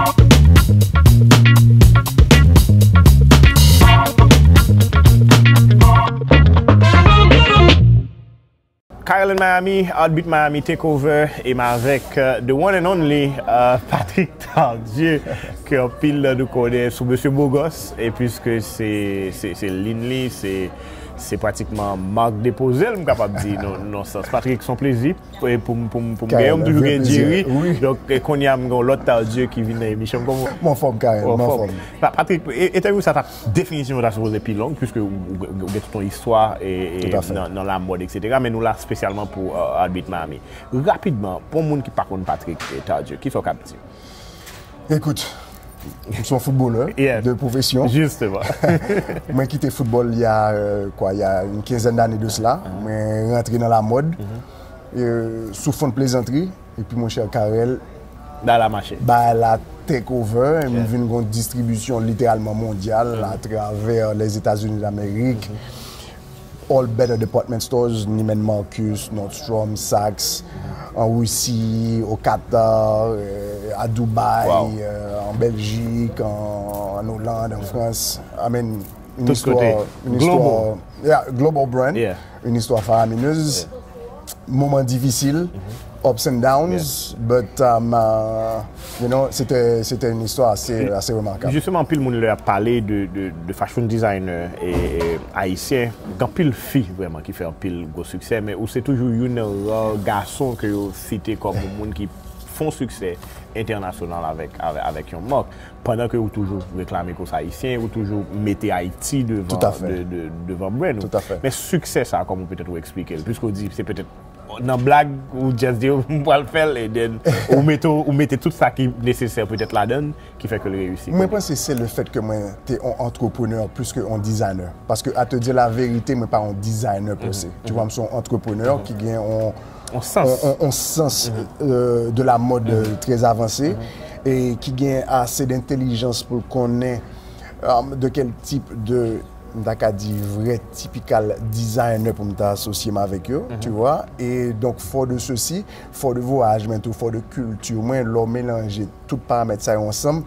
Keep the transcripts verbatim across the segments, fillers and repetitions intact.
Karel in Miami, Heartbeat Miami Takeover, et avec uh, the one and only uh, Patrick Tardieu, qui a pile de connaître sur Monsieur Bogos, et puisque c'est Linley, c'est c'est pratiquement marque déposée, je suis capable de dire non, non sens. Patrick, son plaisir pour pour pour pour gagner toujours gagner Jerry. Donc qu'on y a l'autre Tardieu qui vient dans l'émission comme mon forme Karel, mon forme. Patrick, interview ça ta définition de supposé plus longue puisque vous avez toute ton histoire et, et dans, dans la mode et cetera. Mais nous là spécialement pour uh, Heartbeat Miami. Rapidement pour les gens qui par contre Patrick Tardieu, qui sont captifs. Écoute. Je suis un footballeur yeah. de profession. Justement. Moi, j'ai quitté le football il y a, euh, quoi, il y a une quinzaine d'années de cela. Je uh-huh. suis rentré dans la mode, uh-huh. euh, sous fond de plaisanterie. Et puis, mon cher Karel, dans la machine. Bah, la takeover, yeah. il y a une distribution littéralement mondiale uh-huh. à travers les États-Unis d'Amérique. Uh-huh. All Better Department Stores, Neiman Marcus, Nordstrom, Saks, uh-huh. en Russie, au Qatar, euh, à Dubaï, wow. euh, en Belgique, en, en Hollande, en France. I mean, une Tout histoire, une global. histoire, yeah, global brand, yeah. une histoire faramineuse, yeah. moment difficile, mm-hmm. ups and downs, yeah. but um, uh, you know, c'était c'était une histoire assez, assez remarquable. Justement, pile monde leur a parlé de, de, de fashion designer et, et haïtien, quand pile fille vraiment qui fait un pile gros succès, mais où c'est toujours une rare garçon que vous citez comme un monde qui font succès international avec avec avec une marque pendant que vous toujours réclamez que c'est haïtien ou toujours mettez Haïti devant de, de, devant brand. Tout à fait. Mais succès ça comment peut-être vous expliquer puisqu'on dit c'est peut-être dans blague ou just dire on va le faire et then ou mettez ou mettez tout ça qui est nécessaire peut-être là-dedans qui fait que le réussit. Moi je pense que c'est le fait que moi t'es un entrepreneur plus que un designer parce que à te dire la vérité moi pas un designer pour ça. Tu vois je suis un entrepreneur mm-hmm. qui gagne un On sens, on, on sens mm-hmm. euh, de la mode mm-hmm. très avancée mm-hmm. et qui gagne assez d'intelligence pour connaître euh, de quel type de dit vrai typical designer pour m'associer avec eux, mm-hmm. tu vois. Et donc, fort de ceci, fort de voyage, mais tout fort de culture, moi, leur mélanger tout paramètres ça ensemble.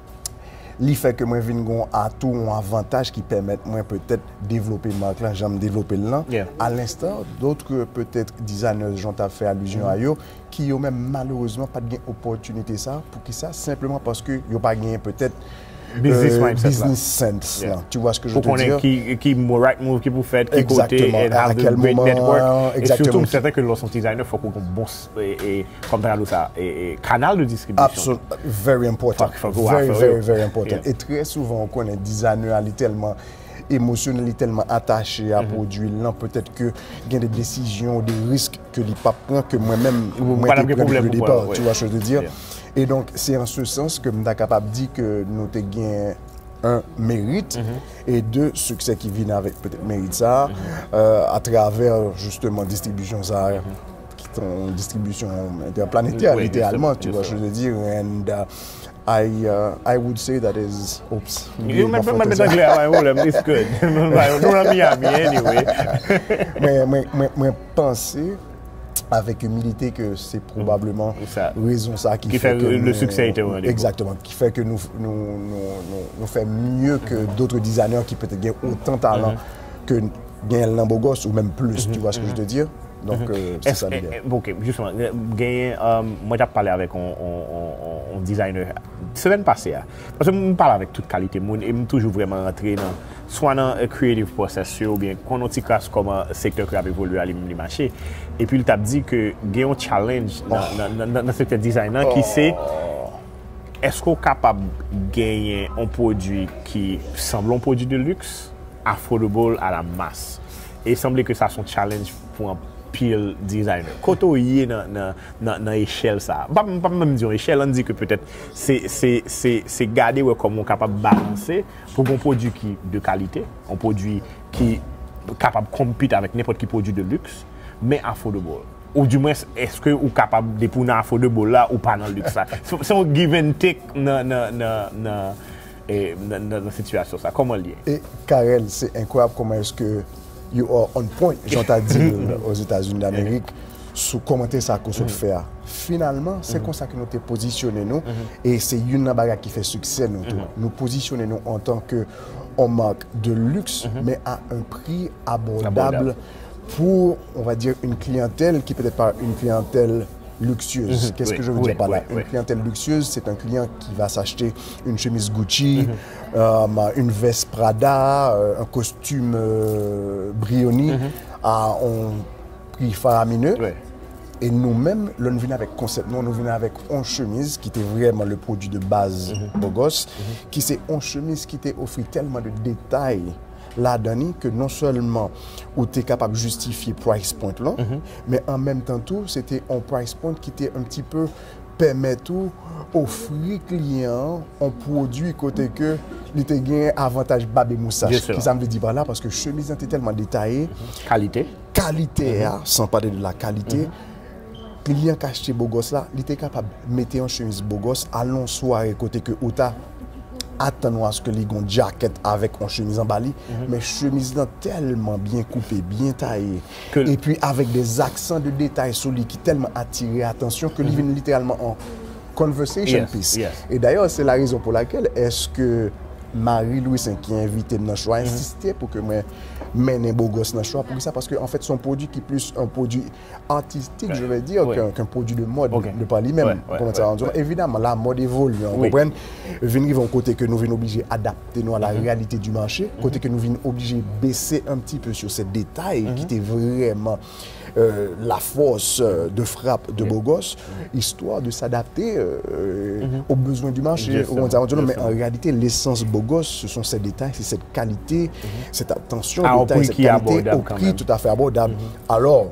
Li fait que moi viens gon atout un avantage qui permet moi peut-être développer marque là, j'aime développer là yeah. à l'instar d'autres peut-être designers j'en t'a fait allusion mm-hmm. à eux qui ont même malheureusement pas de opportunité ça pour qui ça simplement parce que yo pas gagné peut-être business, euh, business sense yeah. là. Tu vois ce que je veux dire? Qui qui right move qui vous faites qui côté et à quel moment network exactement. Et surtout c'est que lorsqu'on designer faut qu'on bon et, et comme tu as ça et, et canal de distribution. Absolument, very important. Very very very important. Yeah. Et très souvent on connaît designer tellement émotionnel, tellement attaché à mm-hmm. produit là peut-être que il y a des décisions, des risques que les pas prend que moi-même moi pas de problème au départ, tu vois ce que je veux dire. Yeah. Et donc, c'est en ce sens que je suis capable de dire que nous avons gagné un mérite mm-hmm. et deux succès qui viennent avec peut-être mérite ça mm-hmm. euh, à travers justement distribution ça mm-hmm. qui est une distribution interplanétaire oui, littéralement, tu vois ce que je veux dire. And uh, I uh, I would say that is oops. You might be clear why it's good. Nous en Miami anyway. Mais mais mais mais penser avec humilité que c'est probablement ça. Raison ça qui, qui fait, fait que le nous, succès était exactement qui fait que nous nous nous nous fait mieux que mm-hmm. d'autres designers qui peut-être gagnent autant de talent mm-hmm. que gagnent Lambogos ou même plus mm-hmm. tu vois ce que mm-hmm. je veux dire donc mm-hmm. euh, c'est ça l'idée. OK justement gagner um, moi j'ai parlé avec un, un, un, un designer semaine passée parce que je parle avec toute qualité moi et toujours vraiment rentrer dans soit dans un creative process ou bien qu'on on classe comme un secteur qui a évolué à le marché et puis il t'a dit que il y a un challenge dans oh. dans, dans secteur designer oh. qui c'est est-ce qu'on est capable de gagner un produit qui semble un produit de luxe affordable à la masse et il semblait que ça soit un challenge pour un pile designer. Quand on y est dans dans dans échelle ça. Pas pas même dire échelle, on dit que peut-être c'est c'est c'est c'est garder ouais, comment on est capable de balancer pour un produit qui de qualité, un produit qui est capable de compétir avec n'importe quel produit de luxe mais affordable. Ou du moins est-ce que ou capable de pour affordable là ou pas dans le luxe ça. C'est un give and take dans dans dans et dans la situation ça comment lié. Et Karel, c'est incroyable comment est-ce que you are on point, j'entends dire aux États-Unis d'Amérique. sur commenter ça qu'on se fait. Finalement, c'est comme ça que nous t'es positionné nous et c'est une bagarre qui fait succès nous tout. Nous positionner nous en tant que on marque de luxe mais à un prix abordable, abordable pour on va dire une clientèle qui peut-être pas une clientèle luxueuse. Qu'est-ce oui, que je veux oui, dire par là? Oui, une oui. clientèle luxueuse, c'est un client qui va s'acheter une chemise Gucci, mm-hmm. euh, une veste Prada, euh, un costume euh, Brioni mm-hmm. à un prix faramineux. Oui. Et nous-mêmes, là, nous venons avec concept, nous, nous venons avec une chemise qui était vraiment le produit de base mm-hmm. beau gosse, mm-hmm. qui c'est une chemise qui t'a offert tellement de détails là-dedans que non seulement où tu es capable de justifier price point là, mm-hmm. mais en même temps tout, c'était un price point qui était un petit peu permet tout offrir client un produit côté que il te gagne avantage babé moustache qui ça me veut dire par là parce que chemise était tellement détaillée mm-hmm. qualité qualité mm-hmm. hein, sans parler de la qualité mm-hmm. client qui acheté beau gosse là il était capable de mettre en chemise beau gosse à long soirée côté que outa attendons à ce que les gon jacket avec une chemise en bali mm-hmm. mais chemise là tellement bien coupée bien taillée que... et puis avec des accents de détails sur lui qui tellement attiré attention que mm-hmm. il vient littéralement en conversation yes, piece yes. Et d'ailleurs c'est la raison pour laquelle est-ce que Marie-Louise qui a invité dans le choix mm-hmm. insisté pour que moi mène un beau gosse dans le choix pour ça parce que en fait son produit qui est plus un produit artistique ouais. je vais dire ouais. qu'un, qu'un produit de mode okay. de pas lui-même ouais, ouais, ouais, ouais. évidemment la mode évolue on oui. comprend venir vont côté que nous venons obligés adapter nous à la mm-hmm. réalité du marché mm-hmm. côté que nous venons obligés baisser un petit peu sur ces détails mm-hmm. qui étaient vraiment euh, la force euh, de frappe de oui. beau gosse mm-hmm. histoire de s'adapter euh, mm-hmm. aux besoins du marché on ça, mais en réalité l'essence beau gosse ce sont ces détails c'est cette qualité mm-hmm. cette attention ah, au prix qui est abordable au prix tout à fait abordable mm-hmm. alors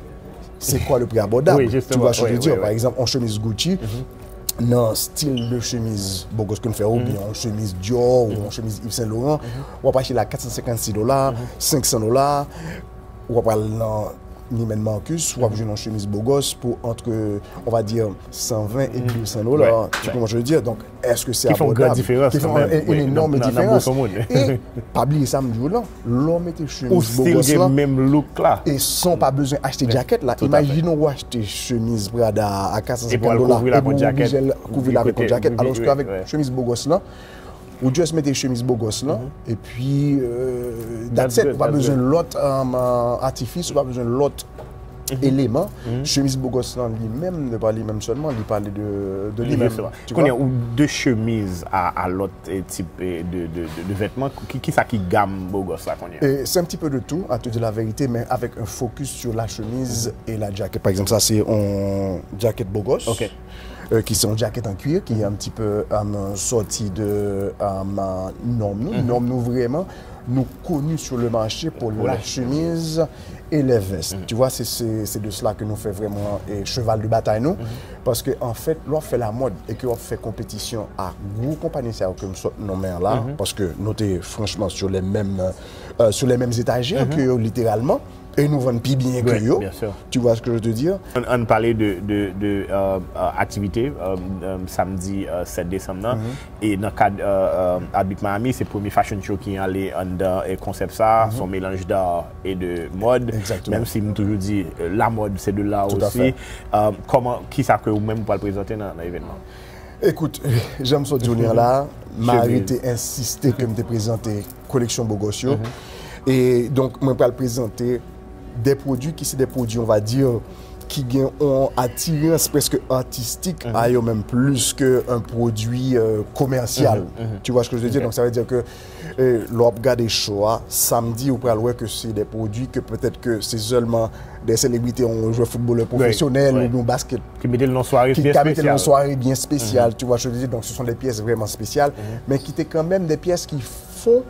c'est quoi le prix abordable oui, tu vois ce que oui, je veux dire oui, par oui. exemple en chemise Gucci mm-hmm. non style de chemise beau gosse qu'on fait ou bien en chemise Dior mm-hmm. ou en chemise Yves Saint Laurent mm-hmm. on va pas acheter la quatre cent cinquante-six dollars cinq cents dollars on va pas dans Neiman Marcus, ou mm-hmm. une chemise beau gosse pour entre, on va dire, cent vingt et deux cents dollars. Ouais. Tu vois comment je veux dire? Donc, est-ce que c'est abordable? Qui font une différence. Qui font une, oui, énorme non, différence. Non, et, pas oublier ça, me dit, là, l'homme était chemise beau gosse là. Même look là. Et sans pas besoin d'acheter ouais. jacket là. Imaginons acheter chemise Prada à quatre cent cinquante dollars. Et pour couvrir la couvrir la côte jacket. Alors qu'avec chemise beau gosse là, ou juste mettre chemise beau gosse là, mm-hmm. et puis, euh, that's it, pas besoin de l'autre um, artifice, pas besoin de l'autre mm-hmm. élément. Mm-hmm. Chemise beau gosse là, lui-même, ne pas lui-même seulement, il parle de, de lui-même. Tu connais ou deux chemises à, à l'autre type de, de, de, de vêtements, qui, qui ça qui gamme beau gosse là qu'on y a? C'est un petit peu de tout, à te dire la vérité, mais avec un focus sur la chemise mm-hmm. et la jacket. Par exemple, ça c'est un jacket beau gosse. Okay. Euh, qui sont jacket en cuir, qui est un petit peu um, sorti de um, norme nous, mm-hmm. norme nous vraiment, nous connus sur le marché pour ouais. la chemise et les vestes. Mm-hmm. Tu vois, c'est, c'est, c'est de cela que nous fait vraiment et cheval de bataille nous, mm-hmm. parce que en fait, l'on fait la mode et qu'on fait compétition à gros compagnies, c'est comme ça nos mains là, mm-hmm. parce que nous sommes franchement sur les mêmes, euh, sur les mêmes étagères mm-hmm. que eux, littéralement. Et nous vendons plus bien que eux. Tu vois ce que je veux te dire? On, on parlait de, de, de euh, activité euh, euh, samedi euh, sept décembre. Mm-hmm. Et dans le cadre euh, Habit Miami, c'est le premier fashion show qui est allé dans le concept ça, mm-hmm. son mélange d'art et de mode. Exactement. Même si je toujours dit la mode c'est de là tout aussi. Euh, comment, qui ça que vous-même pour le présenter dans, dans l'événement? Écoute, j'aime ce journée là. Marie t'a insisté que je te présenté collection Bogosio. Mm-hmm. Et donc, je vais le présenter des produits qui sont des produits, on va dire, qui ont attirance presque artistique, mm-hmm. à eux même plus qu'un produit euh, commercial. Mm-hmm. Tu vois ce que je veux dire? Okay. Donc ça veut dire que euh, l'on regarde des choix, samedi, on peut voir que c'est des produits que peut-être que c'est seulement des célébrités, on joue au football professionnel oui, oui. ou au basket. Qui mettent le soirée qui bien spécial. Qui soirée bien spéciale, mm-hmm. tu vois ce que je veux dire? Donc ce sont des pièces vraiment spéciales, mm-hmm. mais qui étaient quand même des pièces qui font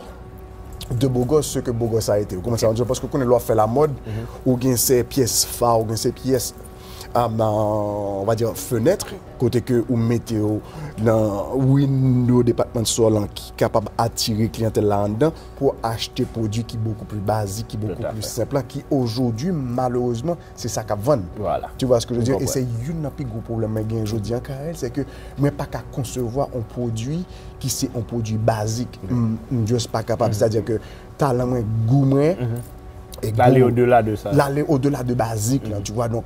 de beau gosse ce que beau gosse a été. Comment ça veut dire? Parce que quand on fait la mode, mm-hmm. ou bien ces pièces phares, ou bien ces pièces um, on va dire fenêtre, côté que ou mettez dans window département store qui est capable d'attirer clientèle là-dedans pour acheter produits qui sont beaucoup plus basiques, qui sont beaucoup plus simples, qui aujourd'hui malheureusement c'est ça qu'on vend. Voilà. Tu vois ce que je veux dire? Et c'est un des plus gros problèmes que j'ai aujourd'hui en Karel, c'est que je ne peux pas concevoir un produit qui c'est un produit basique. Mm-hmm. Je ne suis pas capable, mm-hmm. c'est-à-dire que talent moins, goût moins. Mm-hmm. L'aller au-delà de ça. L'aller au-delà de basique, mm-hmm. là, tu vois. Donc,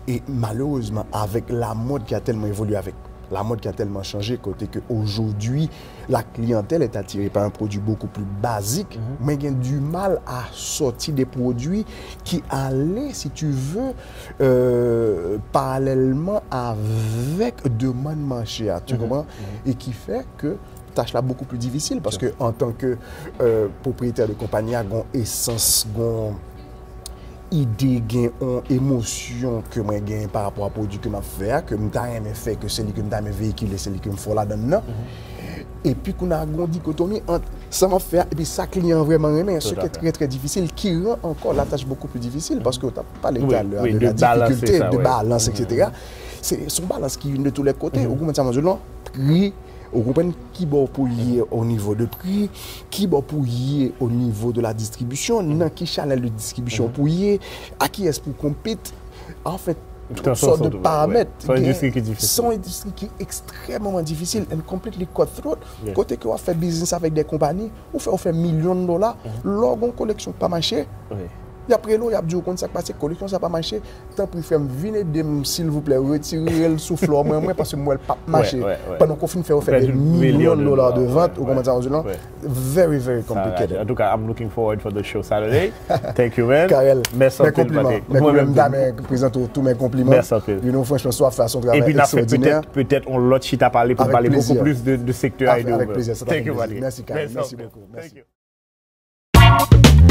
Et malheureusement, avec la mode qui a tellement évolué, avec la mode qui a tellement changé, côté que aujourd'hui la clientèle est attirée par un produit beaucoup plus basique, mm-hmm. mais il y a du mal à sortir des produits qui allaient, si tu veux, euh, parallèlement avec demande marché, tu mm-hmm. comprends? Mm-hmm. Et qui fait que tâche là beaucoup plus difficile parce que en tant que euh, propriétaire de compagnie, à gon essence, gon idée, gain, émotion que moi gain par rapport à produit que m'a fait, que m'ta aimé fait, que c'est lui que m'ta aimé véhiculer, c'est lui que me faut là dedans. Mm-hmm. Et puis qu'on a une dichotomie entre ça m'a fait et puis ça client vraiment aimé, ce qui est très très difficile, qui rend encore la tâche beaucoup plus difficile mm-hmm. parce que tu as parlé tout à l'heure de, de la difficulté ça, de ouais. balance, mm-hmm. et cetera. C'est son balance qui vient de tous les côtés. Mm-hmm. Au bout de ça, prix. Vous comprenez qui va pour lier au niveau de prix, qui va pour lier au niveau de la distribution, dans qui channel de distribution pour lier, à qui est-ce pour compéter. En fait, toutes sortes de paramètres. Son industrie qui est difficile. Son industrie qui est extrêmement difficile et complètement cutthroat. Côté que vous faites business avec des compagnies, vous faites, vous faites millions de dollars, l'orgon mm-hmm. collection pas marché. Oui. Et après, il y a dit que ça passe, collection ça pas marché. Tant pour faire venir de s'il vous plaît, retirer le souffle moi parce que moi, elle pas marché. Ouais, ouais, ouais. Pendant qu'on finit faire des millions de dollars de vente, au comment ça va very, very complicated. En tout cas, I'm looking forward for the show Saturday. Thank you, man. Karel, merci mes compliments. Mes compliments, je présente tous mes compliments. Merci un peu. You know, franchement, soit faire son travail extraordinaire. Et puis, extraordinaire. peut-être peut-être on l'autre chita parler pour parler beaucoup plus de, de secteur. Avec, avec plaisir. Thank you, plaisir. Merci, Karel. Merci beaucoup. Merci.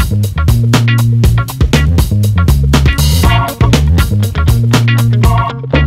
Thank you.